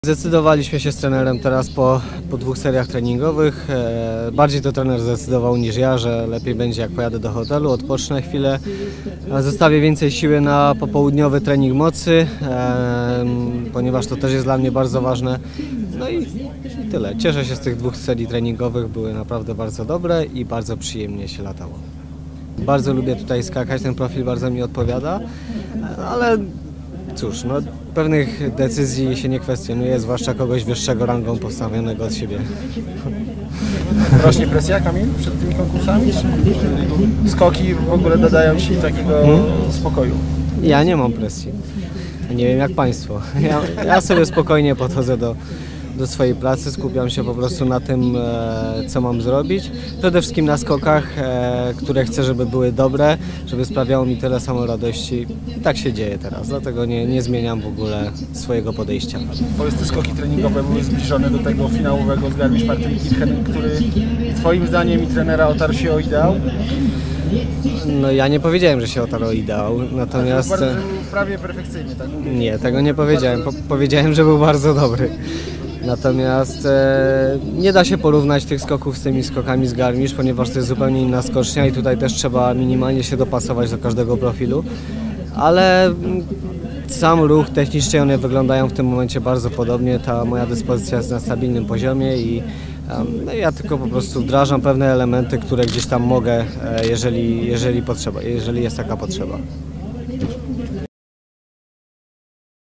Zdecydowaliśmy się z trenerem teraz po 2 seriach treningowych. Bardziej to trener zdecydował niż ja, że lepiej będzie jak pojadę do hotelu, odpocznę chwilę, zostawię więcej siły na popołudniowy trening mocy, ponieważ to też jest dla mnie bardzo ważne. No i tyle. Cieszę się z tych 2 serii treningowych, były naprawdę bardzo dobre i bardzo przyjemnie się latało. Bardzo lubię tutaj skakać, ten profil bardzo mi odpowiada, ale cóż, no, pewnych decyzji się nie kwestionuje, zwłaszcza kogoś wyższego rangą postawionego od siebie. Rośnie presja, Kamil, przed tymi konkursami? Czy skoki w ogóle dodają Ci takiego spokoju? Ja nie mam presji. Nie wiem jak Państwo. Ja sobie spokojnie podchodzę do swojej pracy, skupiam się po prostu na tym, co mam zrobić. Przede wszystkim na skokach, które chcę, żeby były dobre, żeby sprawiało mi tyle samo radości. I tak się dzieje teraz, dlatego nie zmieniam w ogóle swojego podejścia. Powiedz, te skoki treningowe były zbliżone do tego finałowego z Garmisch-Partenkirchen, który Twoim zdaniem i trenera otarł się o ideał? No ja nie powiedziałem, że się otarł o ideał, natomiast... Był prawie perfekcyjny, tak? Nie, tego nie powiedziałem. Powiedziałem, że był bardzo dobry. Natomiast nie da się porównać tych skoków z tymi skokami z Garmisch, ponieważ to jest zupełnie inna skocznia i tutaj też trzeba minimalnie się dopasować do każdego profilu. Ale sam ruch, technicznie one wyglądają w tym momencie bardzo podobnie. Ta moja dyspozycja jest na stabilnym poziomie i no ja tylko po prostu wdrażam pewne elementy, które gdzieś tam mogę, jeżeli jest taka potrzeba.